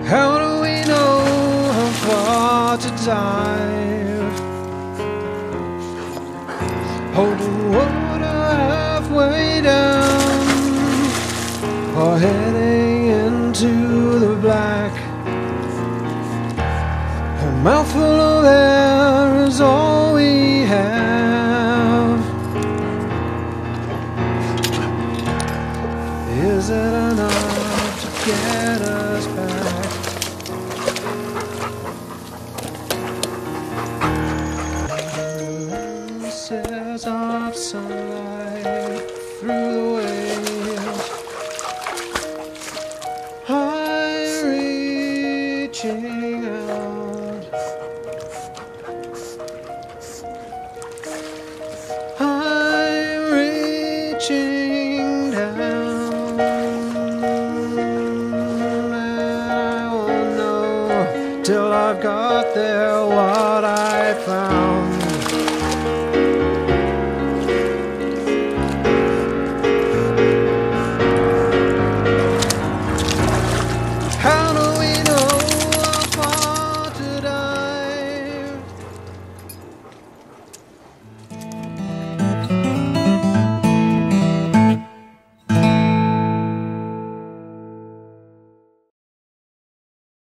How do we know how far to dive? Hold the water halfway down, or heading into the black. A mouthful of air is all we have. Is it enough to get us back? Glimpses of sunlight